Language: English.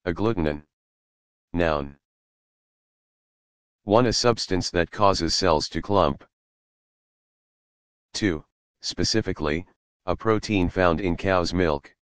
Agglutinin. Noun. 1. A substance that causes cells to clump. 2. Specifically, a protein found in cow's milk.